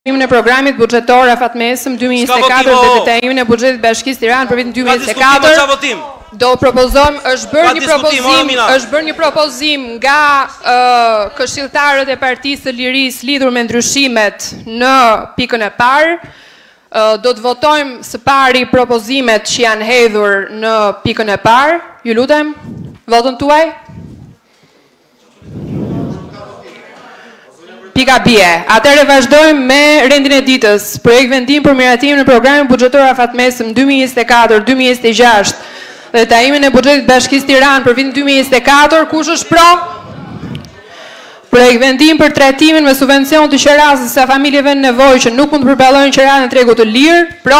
Në programit buxhetor afat mesëm 2024 dhe detajimin e buxhetit Bashkisë Tiranë për vitin 2024 do propozojmë është bërë një propozim nga këshilltarët e Partisë së Lirisë lidhur me ndryshimet në pikën e parë. Do të votojmë së pari propozimet që janë hedhur në pikën e parë. Ju lutem, votën tuaj. Pika bie. Atëherë vazhdojmë me rendin e ditës. Projekt vendim për miratimin e programit buxhetor afatmesëm 2024-2026 dhe tajimin e buxhetit Bashkisë Tiranë për vitin 2024. Kush është pro? Projekt vendim për trajtimin me subvencion të qerasës së familjeve në nevojë që nuk mund të përballojnë qeranë në tregut të lirë. Pro?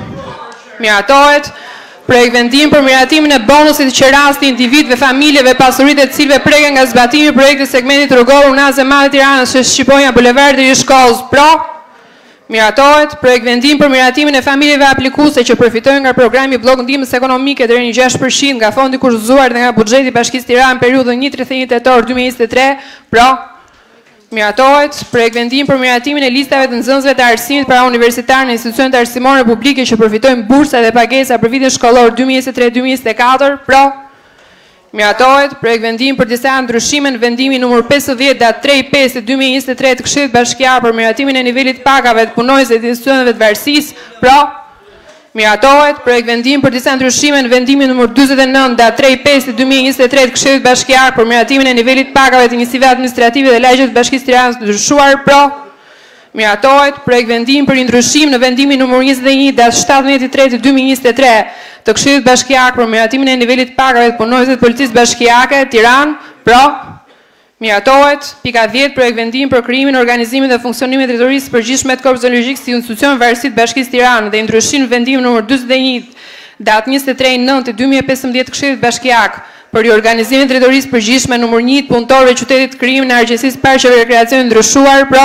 Miratohet. Projekt vendim për miratimin e bonusit të qerasë të individëve, familjeve, pasuritë e cilëve preken nga zbatimi i projektit segmentit rrugor Unazë Madhe Tiranës që Shqiponja Bulevardi i Shkollës. Pro? Miratohet. Projekt vendim për miratimin e familjeve aplikuese që përfitojnë nga programi blok ndihmës ekonomike deri në 6% nga fondi kushtuzuar dhe nga buxheti i Bashkisë Tiranë periudhën 1-31 tetor 2023. Pro? Miratohet. Projekt vendim për miratimin e listave të nxënësve të arsimit para universitar në institucionet arsimore publike që përfitojnë bursa dhe pagesa për vitin shkollor 2023-2024. Pro? Miratohet. Projekt vendim për disa ndryshime në vendimin numër 50 datë 3/5/2023 të Këshillit Bashkiar për miratimin e nivelit pagave të punonjësve të institucioneve të varësisë. Pro? Miratohet. Projekt vendim për disa ndryshime në vendimin numër 49 datë 3/5/2023 të Këshillit Bashkiar për miratimin e nivelit pagave të njësive administrative dhe lagjet të Bashkisë Tiranës të ndryshuar. Pro? Miratohet. Projekt vendim për ndryshim në vendimin numër 21 datë 17/3/2023 të Këshillit Bashkiak për miratimin e nivelit pagave të punonjësve të Policisë Bashkiake Tiranë. Pro? Miratohet. Pika 10. Projekt vendim për krijimin, organizimin dhe funksionimin e drejtorisë së përgjithshme të Korpit Zoologjik si institucion varësi të Bashkisë Tiranë dhe ndryshim në vendimin numër 41 datë 23/9/2015 të Këshillit Bashkiak për riorganizimin e drejtorisë së përgjithshme numër 1 punëtorëve qytetit krijimin e Argjegjësisë Parqe dhe Rekreacionit ndryshuar. Pro?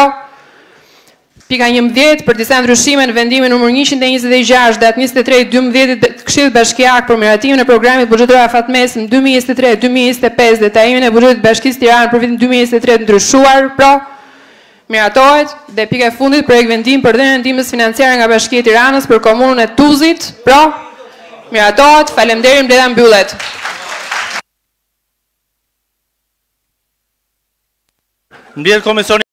Pika 11. Për disa ndryshime në vendimin numër 126 datë 23/12 të Këshillit Bashkiak për miratimin e programit buxhetor afatmesëm 2023-2025 dhe tajimin e buxhetit Bashkisë Tiranë për vitin 2023 ndryshuar. Pro? Miratohet. Dhe pika e fundit, projekt vendim për dhënien e ndihmës financiare nga Bashkia e Tiranës për komunën e Tuzit. Pro? Miratohet. Faleminderit, mbledhja mbyllet. Mbledh komisioni